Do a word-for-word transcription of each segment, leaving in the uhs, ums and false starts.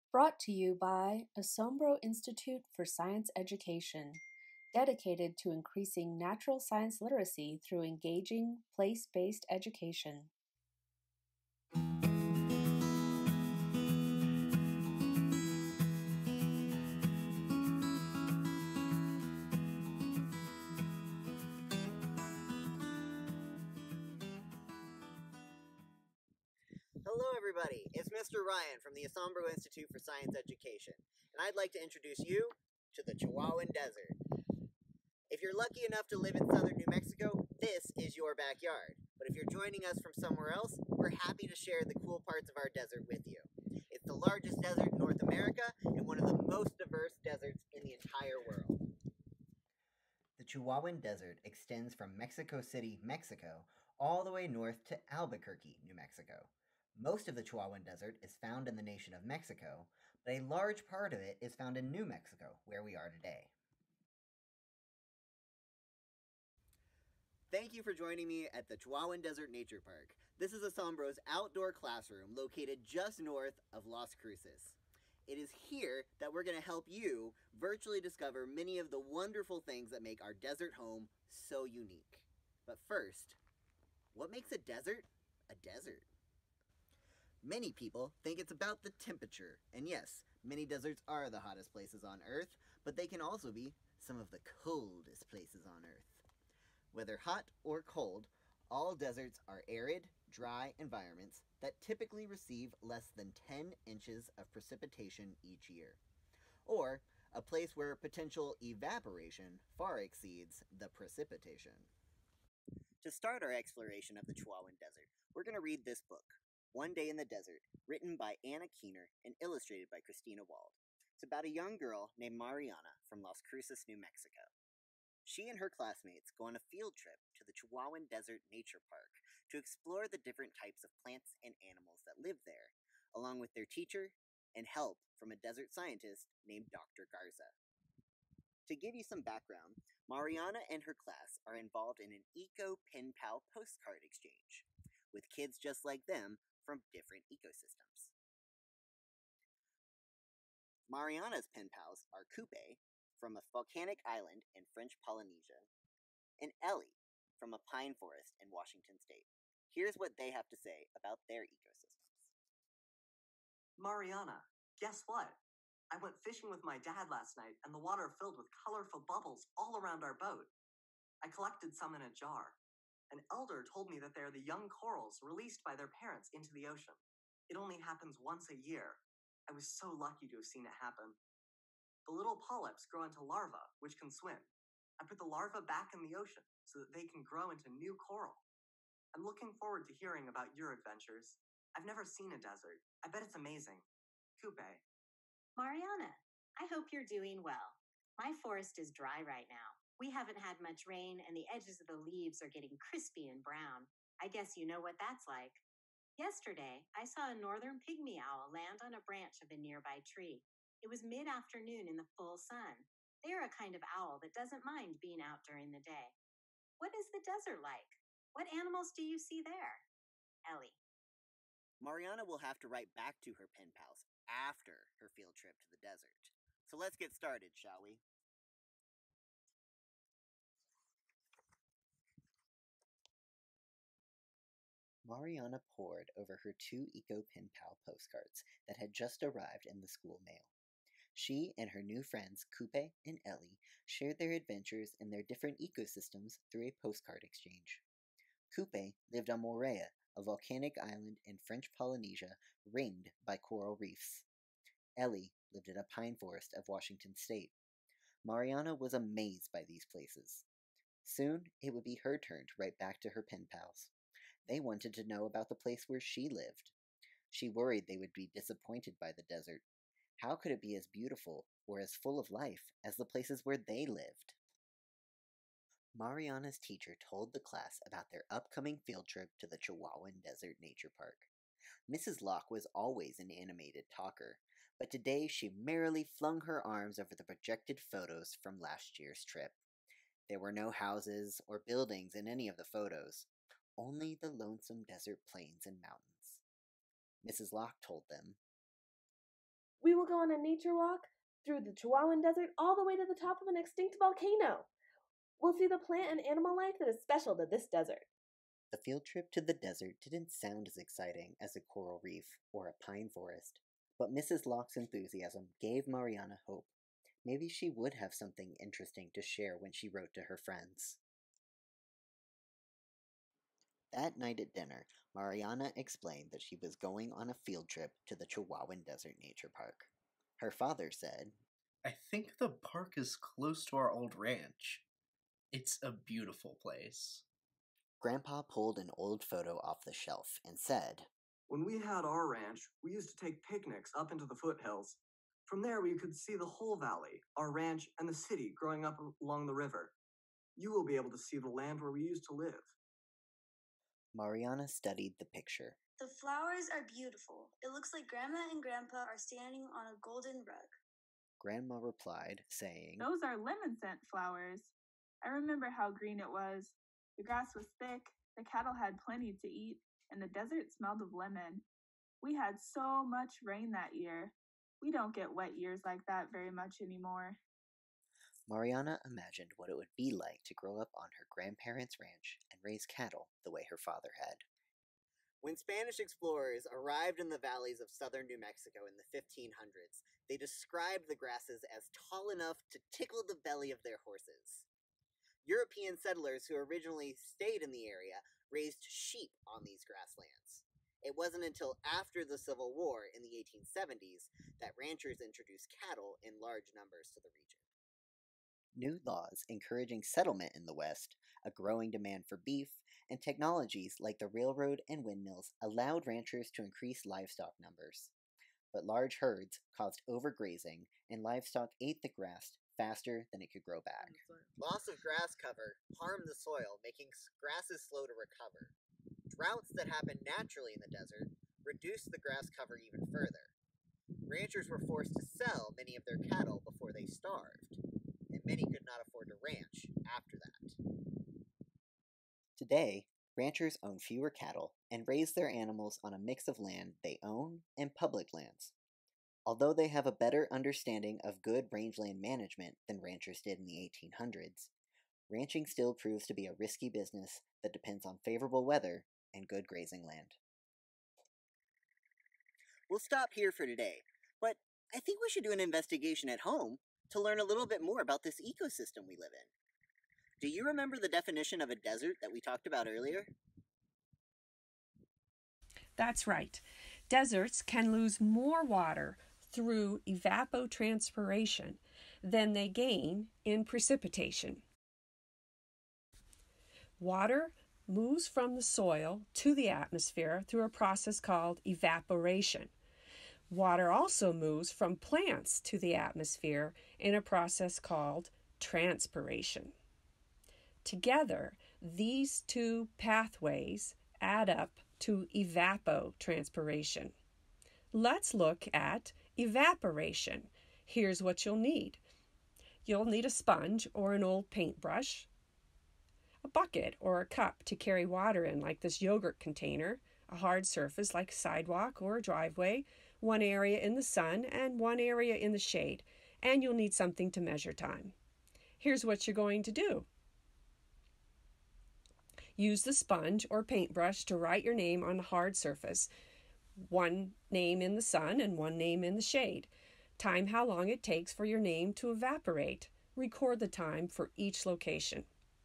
Brought to you by Asombro Institute for Science Education, dedicated to increasing natural science literacy through engaging, place-based education. Hello everybody, it's Mister Ryan from the Asombro Institute for Science Education, and I'd like to introduce you to the Chihuahuan Desert. If you're lucky enough to live in southern New Mexico, this is your backyard. But if you're joining us from somewhere else, we're happy to share the cool parts of our desert with you. It's the largest desert in North America and one of the most diverse deserts in the entire world. The Chihuahuan Desert extends from Mexico City, Mexico, all the way north to Albuquerque, New Mexico. Most of the Chihuahuan Desert is found in the nation of Mexico, but a large part of it is found in New Mexico, where we are today. Thank you for joining me at the Chihuahuan Desert Nature Park. This is Asombro's outdoor classroom located just north of Las Cruces. It is here that we're going to help you virtually discover many of the wonderful things that make our desert home so unique. But first, what makes a desert a desert? Many people think it's about the temperature, and yes, many deserts are the hottest places on Earth, but they can also be some of the coldest places on Earth. Whether hot or cold, all deserts are arid, dry environments that typically receive less than ten inches of precipitation each year, or a place where potential evaporation far exceeds the precipitation. To start our exploration of the Chihuahuan Desert, we're going to read this book, One Day in the Desert, written by Anna Keener and illustrated by Christina Wald. It's about a young girl named Mariana from Las Cruces, New Mexico. She and her classmates go on a field trip to the Chihuahuan Desert Nature Park to explore the different types of plants and animals that live there, along with their teacher and help from a desert scientist named Doctor Garza. To give you some background, Mariana and her class are involved in an eco pen pal postcard exchange with kids just like them from different ecosystems. Mariana's pen pals are Coupe from a volcanic island in French Polynesia and Ellie from a pine forest in Washington state. Here's what they have to say about their ecosystems. Mariana, guess what? I went fishing with my dad last night, and the water filled with colorful bubbles all around our boat. I collected some in a jar. An elder told me that they are the young corals released by their parents into the ocean. It only happens once a year. I was so lucky to have seen it happen. The little polyps grow into larvae, which can swim. I put the larvae back in the ocean so that they can grow into new coral. I'm looking forward to hearing about your adventures. I've never seen a desert. I bet it's amazing. Coupe. Mariana, I hope you're doing well. My forest is dry right now. We haven't had much rain, and the edges of the leaves are getting crispy and brown. I guess you know what that's like. Yesterday, I saw a northern pygmy owl land on a branch of a nearby tree. It was mid-afternoon in the full sun. They are a kind of owl that doesn't mind being out during the day. What is the desert like? What animals do you see there? Ellie. Mariana will have to write back to her pen pals after her field trip to the desert. So let's get started, shall we? Mariana pored over her two Eco Pen Pal postcards that had just arrived in the school mail. She and her new friends, Coupe and Ellie, shared their adventures in their different ecosystems through a postcard exchange. Coupe lived on Moorea, a volcanic island in French Polynesia ringed by coral reefs. Ellie lived in a pine forest of Washington state. Mariana was amazed by these places. Soon, it would be her turn to write back to her pen pals. They wanted to know about the place where she lived. She worried they would be disappointed by the desert. How could it be as beautiful or as full of life as the places where they lived? Mariana's teacher told the class about their upcoming field trip to the Chihuahuan Desert Nature Park. Missus Locke was always an animated talker, but today she merrily flung her arms over the projected photos from last year's trip. There were no houses or buildings in any of the photos, only the lonesome desert plains and mountains. Missus Locke told them, "We will go on a nature walk through the Chihuahuan Desert all the way to the top of an extinct volcano. We'll see the plant and animal life that is special to this desert. The field trip to the desert didn't sound as exciting as a coral reef or a pine forest, but Missus Locke's enthusiasm gave Mariana hope. Maybe she would have something interesting to share when she wrote to her friends. That night at dinner, Mariana explained that she was going on a field trip to the Chihuahuan Desert Nature Park. Her father said, I think the park is close to our old ranch. It's a beautiful place. Grandpa pulled an old photo off the shelf and said, When we had our ranch, we used to take picnics up into the foothills. From there, we could see the whole valley, our ranch, and the city growing up along the river. You will be able to see the land where we used to live. Mariana studied the picture. The flowers are beautiful. It looks like Grandma and Grandpa are standing on a golden rug. Grandma replied, saying, Those are lemon scent flowers. I remember how green it was. The grass was thick, the cattle had plenty to eat, and the desert smelled of lemon. We had so much rain that year. We don't get wet years like that very much anymore. Mariana imagined what it would be like to grow up on her grandparents' ranch and raise cattle the way her father had. When Spanish explorers arrived in the valleys of southern New Mexico in the fifteen hundreds, they described the grasses as tall enough to tickle the belly of their horses. European settlers who originally stayed in the area raised sheep on these grasslands. It wasn't until after the Civil War in the eighteen seventies that ranchers introduced cattle in large numbers to the region. New laws encouraging settlement in the West, a growing demand for beef, and technologies like the railroad and windmills allowed ranchers to increase livestock numbers. But large herds caused overgrazing, and livestock ate the grass faster than it could grow back. Loss of grass cover harmed the soil, making grasses slow to recover. Droughts that happen naturally in the desert reduced the grass cover even further. Ranchers were forced to sell many of their cattle before they starved, and many could not afford to ranch after that. Today, ranchers own fewer cattle and raise their animals on a mix of land they own and public lands. Although they have a better understanding of good rangeland management than ranchers did in the eighteen hundreds, ranching still proves to be a risky business that depends on favorable weather and good grazing land. We'll stop here for today, but I think we should do an investigation at home to learn a little bit more about this ecosystem we live in. Do you remember the definition of a desert that we talked about earlier? That's right. Deserts can lose more water through evapotranspiration than they gain in precipitation. Water moves from the soil to the atmosphere through a process called evaporation. Water also moves from plants to the atmosphere in a process called transpiration. Together, these two pathways add up to evapotranspiration. Let's look at evaporation. Here's what you'll need. You'll need a sponge or an old paintbrush, a bucket or a cup to carry water in, like this yogurt container, a hard surface like a sidewalk or a driveway, one area in the sun and one area in the shade, and you'll need something to measure time. Here's what you're going to do. Use the sponge or paintbrush to write your name on a hard surface, one name in the sun and one name in the shade. Time how long it takes for your name to evaporate. Record the time for each location.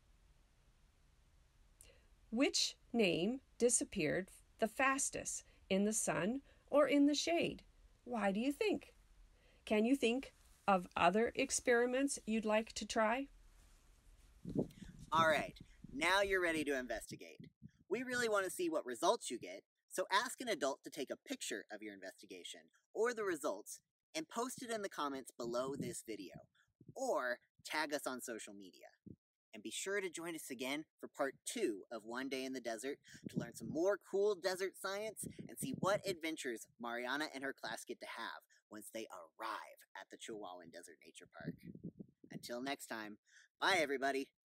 Which name disappeared the fastest, in the sun or in the shade? Why do you think? Can you think of other experiments you'd like to try? All right, now you're ready to investigate. We really want to see what results you get, so ask an adult to take a picture of your investigation or the results and post it in the comments below this video, or tag us on social media. And be sure to join us again for part two of One Day in the Desert to learn some more cool desert science and see what adventures Mariana and her class get to have once they arrive at the Chihuahuan Desert Nature Park. Until next time, bye everybody!